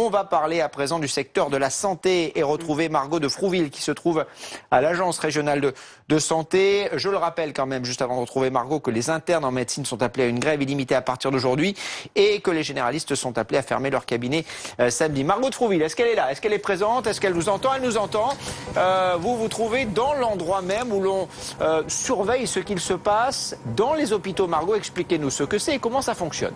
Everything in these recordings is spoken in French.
On va parler à présent du secteur de la santé et retrouver Margot de Frouville qui se trouve à l'agence régionale de santé. Je le rappelle quand même, juste avant de retrouver Margot, que les internes en médecine sont appelés à une grève illimitée à partir d'aujourd'hui et que les généralistes sont appelés à fermer leur cabinet samedi. Margot de Frouville, est-ce qu'elle est là? Est-ce qu'elle est présente? Est-ce qu'elle nous entend? Elle nous entend. Vous vous trouvez dans l'endroit même où l'on surveille ce qu'il se passe dans les hôpitaux. Margot, expliquez-nous ce que c'est et comment ça fonctionne.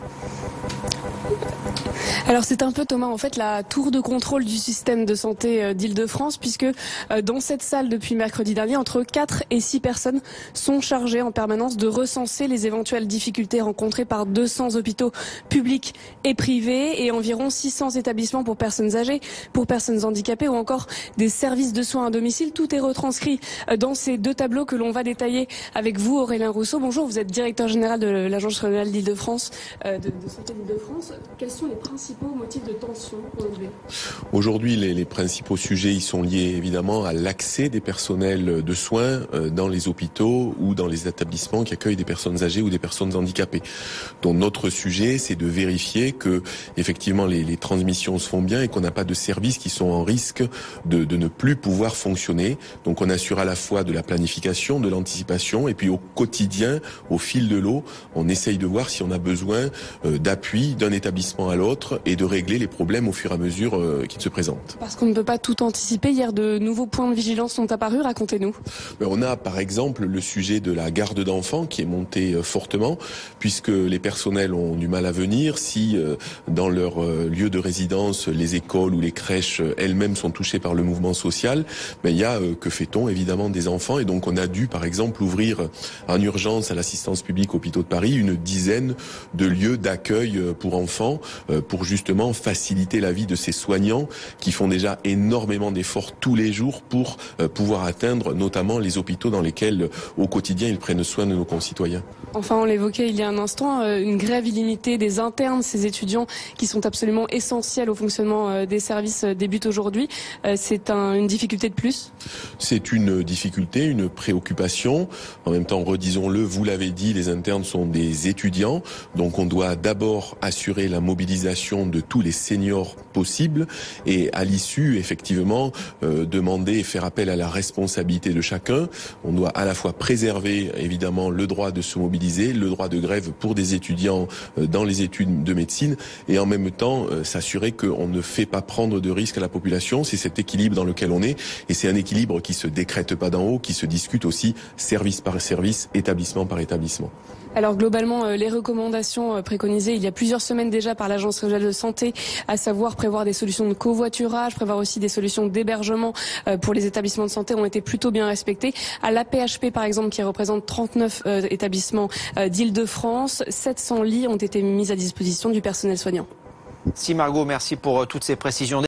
Alors c'est un peu, Thomas, en fait la tour de contrôle du système de santé d'Île-de-France, puisque dans cette salle depuis mercredi dernier, entre 4 et 6 personnes sont chargées en permanence de recenser les éventuelles difficultés rencontrées par 200 hôpitaux publics et privés et environ 600 établissements pour personnes âgées, pour personnes handicapées ou encore des services de soins à domicile. Tout est retranscrit dans ces deux tableaux que l'on va détailler avec vous, Aurélien Rousseau. Bonjour, vous êtes directeur général de l'Agence régionale d'Île-de-France, de santé d'Île-de-France. Quels sont les principaux motifs de tension relevés? Aujourd'hui, les principaux sujets y sont liés évidemment à l'accès des personnels de soins dans les hôpitaux ou dans les établissements qui accueillent des personnes âgées ou des personnes handicapées. Donc notre sujet, c'est de vérifier que effectivement les transmissions se font bien et qu'on n'a pas de services qui sont en risque de ne plus pouvoir fonctionner. Donc on assure à la fois de la planification, de l'anticipation et puis au quotidien, au fil de l'eau, on essaye de voir si on a besoin d'appui d'un établissement à l'autre et de régler les problèmes au fur et à mesure qu'ils se présentent. Parce qu'on ne peut pas tout anticiper. Hier, de nouveaux points de vigilance sont apparus. Racontez-nous. On a par exemple le sujet de la garde d'enfants qui est monté fortement puisque les personnels ont du mal à venir. Si dans leur lieu de résidence, les écoles ou les crèches elles-mêmes sont touchées par le mouvement social, il y a que fait-on évidemment des enfants et donc on a dû par exemple ouvrir en urgence à l'assistance publique Hôpitaux de Paris une dizaine de lieux d'accueil pour enfants pour justement faciliter la vie de ces soignants qui font déjà énormément d'efforts tous les jours pour pouvoir atteindre notamment les hôpitaux dans lesquels au quotidien ils prennent soin de nos concitoyens. Enfin, on l'évoquait il y a un instant, une grève illimitée des internes, ces étudiants qui sont absolument essentiels au fonctionnement des services débute aujourd'hui. C'est une difficulté de plus? C'est une difficulté, une préoccupation. En même temps, redisons-le, vous l'avez dit, les internes sont des étudiants, donc on doit d'abord assurer la mobilisation de tous les seniors possibles et à l'issue, effectivement, demander et faire appel à la responsabilité de chacun. On doit à la fois préserver, évidemment, le droit de se mobiliser, le droit de grève pour des étudiants dans les études de médecine et en même temps s'assurer qu'on ne fait pas prendre de risques à la population. C'est cet équilibre dans lequel on est et c'est un équilibre qui se décrète pas d'en haut, qui se discute aussi service par service, établissement par établissement. Alors globalement, les recommandations préconisées il y a plusieurs semaines déjà par l'Agence régionale de santé, à savoir prévoir des solutions de covoiturage, prévoir aussi des solutions d'hébergement pour les établissements de santé ont été plutôt bien respectées. À l'AP-HP par exemple, qui représente 39 établissements d'Île-de-France, 700 lits ont été mis à disposition du personnel soignant. Si Margot, merci pour toutes ces précisions.